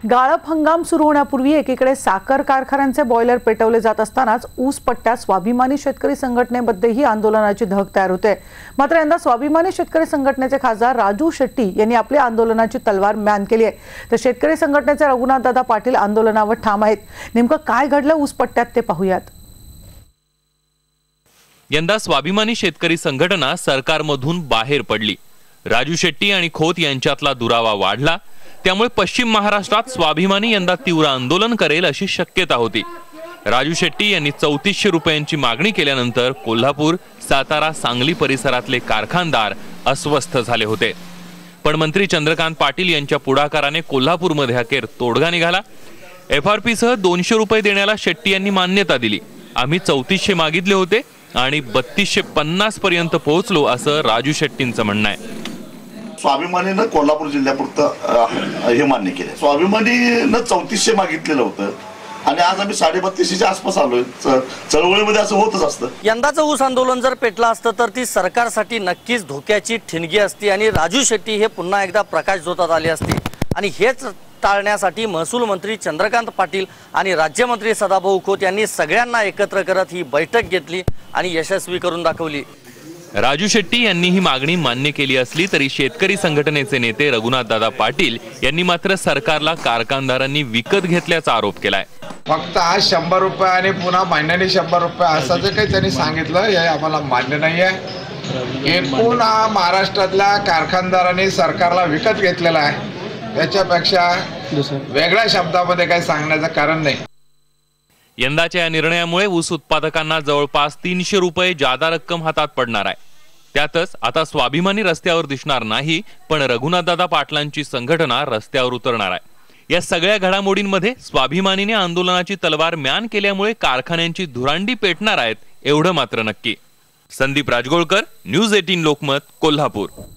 गाळप हंगाम सुरू होण्यापूर्वी एकीकडे साखर कारखान्यांचे बॉयलर पेटवले जात असतानाच ऊस पट्ट्यात स्वाभिमानी शेतकरी संघटनेमध्येही आंदोलनाची धग तयार होते। मात्र यंदा स्वाभिमानी शेतकरी संघटनेचे खासदार राजू शेट्टी यांनी आपल्या आंदोलनाची तलवार म्यान केली आहे। तर शेतकरी संघटनेचे रघुनाथदादा पाटील आंदोलनावर ठाम आहेत। नेमकं काय घडलं ऊस पट्ट्यात ते पाहूयात। यंदा स्वाभिमानी शेतकरी संघटना सरकारमधून बाहेर पडली। राजू शेट्टी आणि खोत यांच्यातला दुरावा वाढला। त्यामुळे पश्चिम महाराष्ट्रात स्वाभिमानी यंदा तीव्र आंदोलन करेल अशी शक्यता होती। राजू शेट्टी यांनी 3400 रुपयांची मागणी केल्यानंतर कोल्हापूर, सातारा, सांगली परिसरातले कारखानदार अस्वस्थ झाले होते। पण मंत्री चंद्रकांत पाटील यांच्या पुढाकाराने कोल्हापूरमध्ये अखेर तोडगा निघाला। FRP सह 200 रुपये देण्याला शेट्टी यांनी मान्यता दिली। आम्ही 3400 मागितले होते आणि 3250 पर्यंत पोहोचलो असं राजू शेट्टींचं म्हणणं आहे। स्वाभिमानीनं कोल्हापूर जिल्ह्यापुरतं हे मान्य केले। स्वाभिमानीनं 3400 मागितलेलं होतं आणि आज आम्ही 3250च्या आसपास आलोय। चळवळीमध्ये असं होतच असतं। यंदाचं ऊस आंदोलन जर पेटलं असतं तर ती सरकारसाठी नक्कीच धोक्याची ठिणगी असती आणि राजू शेट्टी हे पुन्हा एकदा प्रकाशझोतात आले असते। आणि हेच टाळण्यासाठी महसूल मंत्री चंद्रकांत पाटील आणि राज्यमंत्री सदाभाऊ खोत यांनी सगळ्यांना एकत्र करत ही बैठक घेतली आणि यशस्वी करून दाखवली। राजू शेट्टी यांनी ही मागणी मान्य केली असली तरी शेतकरी संघटनेचे नेते रघुनाथदादा पाटील यांनी मात्र सरकारला कारखानदारांनी विकत घेतल्याचा आरोप केलाय। फक्त आज 100 रुपये आणि पुन्हा महिन्याने 100 रुपये असं जे काही त्यांनी सांगितलं हे आम्हाला मान्य नाही आहे। एकूण महाराष्ट्रातल्या कारखानदारांनी सरकारला विकत घेतलेला आहे। त्याच्यापेक्षा वेगळ्या शब्दामध्ये काही सांगण्याचं कारण नाही। यंदाच्या या निर्णयामुळे ऊस उत्पादकांना जवळपास 300 रुपये जादा रक्कम हातात पडणार आहे। त्यातच आता स्वाभिमानी रस्त्यावर दिसणार नाही, पण रघुनाथदादा पाटलांची संघटना रस्त्यावर उतरणार आहे। या सगळ्या घडामोडींमध्ये स्वाभिमानीने आंदोलनाची तलवार म्यान केल्यामुळे कारखान्यांची धुरांडी पेटणार आहेत एवढं मात्र नक्की। संदीप राजगोळकर, न्यूज 18 लोकमत, कोल्हापूर।